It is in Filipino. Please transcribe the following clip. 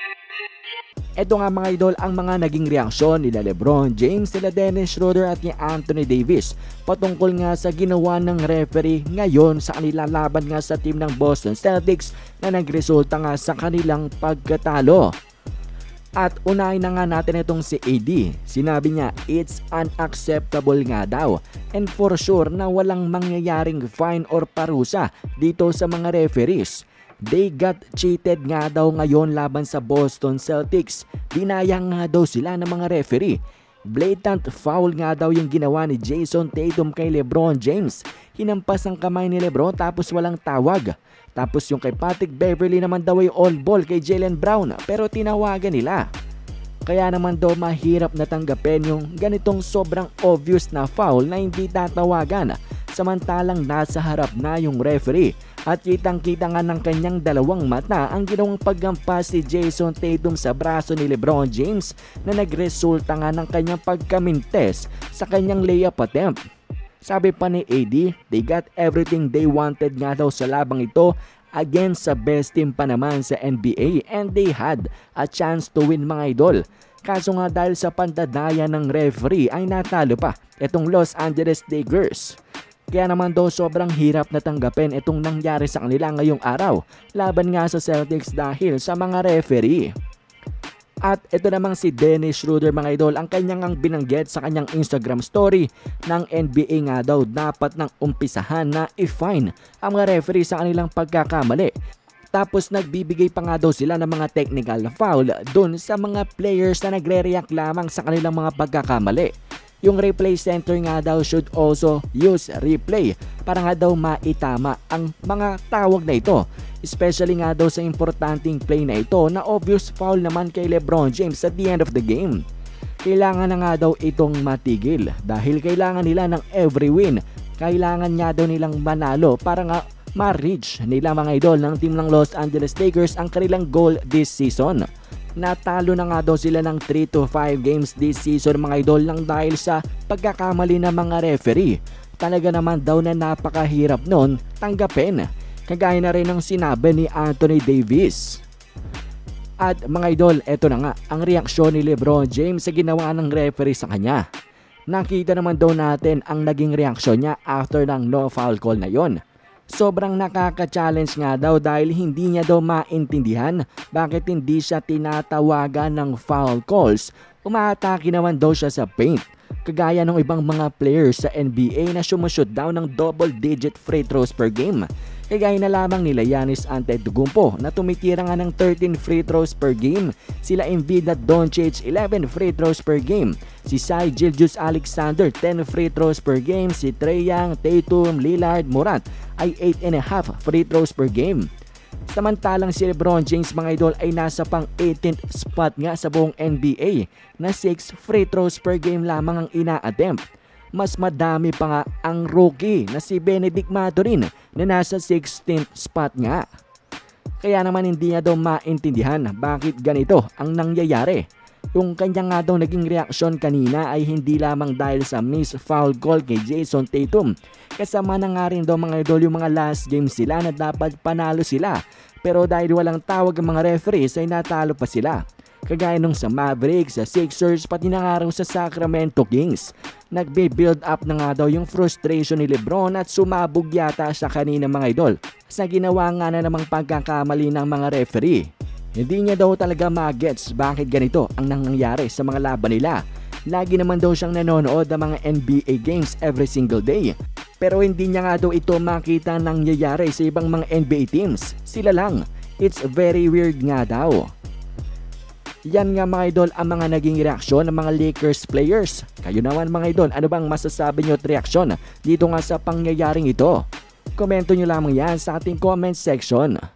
Ito nga mga idol ang mga naging reaksyon nila LeBron James, nila Dennis Schroeder at ni Anthony Davis patungkol nga sa ginawa ng referee ngayon sa kanilang laban nga sa team ng Boston Celtics na nagresulta nga sa kanilang pagkatalo. At unahin na nga natin itong si AD. Sinabi niya it's unacceptable nga daw and for sure na walang mangyayaring fine or parusa dito sa mga referees. They got cheated nga daw ngayon laban sa Boston Celtics. Dinayang nga daw sila ng mga referee. Blatant foul nga daw yung ginawa ni Jason Tatum kay LeBron James. Hinampas ang kamay ni LeBron tapos walang tawag. Tapos yung kay Patrick Beverley naman daw ay all ball kay Jaylen Brown pero tinawagan nila. Kaya naman daw mahirap na tanggapin yung ganitong sobrang obvious na foul na hindi tatawagan. Samantalang nasa harap na yung referee at kitang-kita nga ng kanyang dalawang mata ang ginawang paggampas si Jason Tatum sa braso ni LeBron James na nagresulta nga ng kanyang pagkamintes sa kanyang layup attempt. Sabi pa ni AD, they got everything they wanted nga daw sa labang ito against sa best team pa naman sa NBA and they had a chance to win mga idol. Kaso nga dahil sa pandadaya ng referee ay natalo pa itong Los Angeles Lakers. Kaya naman daw sobrang hirap na tanggapin itong nangyari sa kanila ngayong araw laban nga sa Celtics dahil sa mga referee. At ito namang si Dennis Schroeder mga idol ang kanyang binanggit sa kanyang Instagram story ng NBA nga daw dapat nang umpisahan na i-fine ang mga referee sa kanilang pagkakamali. Tapos nagbibigay pa nga daw sila ng mga technical foul dun sa mga players na nagre-react lamang sa kanilang mga pagkakamali. Yung replay center nga daw should also use replay para nga daw maitama ang mga tawag na ito. Especially nga daw sa importanteng play na ito na obvious foul naman kay LeBron James at the end of the game. Kailangan na nga daw itong matigil dahil kailangan nila ng every win. Kailangan nga daw nilang manalo para nga ma-reach nila mga idol ng team ng Los Angeles Lakers ang kanilang goal this season. Natalo na nga daw sila ng 3 to 5 games this season mga idol lang dahil sa pagkakamali ng mga referee. Talaga naman daw na napakahirap nun tanggapin. Kagaya na rin ng sinabi ni Anthony Davis. At mga idol, eto na nga ang reaksyon ni LeBron James sa ginawa ng referee sa kanya. Nakita naman daw natin ang naging reaksyon niya after ng no foul call na yon. Sobrang nakaka-challenge nga daw dahil hindi niya daw maintindihan bakit hindi siya tinatawagan ng foul calls. Umaatake naman daw siya sa paint. Kagaya ng ibang mga players sa NBA na sumushoot daw ng double-digit free throws per game. Kagaya na lamang nila Giannis Antetokounmpo na tumitira nga ng 13 free throws per game. Sila Embiid at Doncic 11 free throws per game. Si Shai Gilgeous-Alexander 10 free throws per game. Si Trae Young, Tatum, Lillard, Morant ay 8.5 free throws per game. Samantalang si LeBron James mga idol ay nasa pang 18th spot nga sa buong NBA na 6 free throws per game lamang ang ina-attempt. Mas madami pa nga ang rookie na si Benedict Mathurin na nasa 16th spot nga. Kaya naman hindi niya daw maintindihan bakit ganito ang nangyayari. Yung kanya nga daw naging reaksyon kanina ay hindi lamang dahil sa miss foul call kay Jason Tatum. Kasama na nga rin daw mga idol yung mga last game sila na dapat panalo sila. Pero dahil walang tawag ang mga referees ay natalo pa sila. Kagaya nung sa Mavericks, sa Sixers, pati na nga raw sa Sacramento Kings. Nagbe-build up na nga daw yung frustration ni LeBron at sumabog yata siya kanina mga idol sa ginawa nga na namang pagkakamali ng mga referee. Hindi niya daw talaga magets bakit ganito ang nangyayari sa mga laban nila. Lagi naman daw siyang nanonood ng mga NBA games every single day. Pero hindi niya nga daw ito makita nangyayari sa ibang mga NBA teams. Sila lang. It's very weird nga daw. Yan nga mga idol ang mga naging reaksyon ng mga Lakers players. Kayo naman mga idol, ano bang masasabi nyo at reaksyon dito nga sa pangyayaring ito? Komento nyo lamang yan sa ating comment section.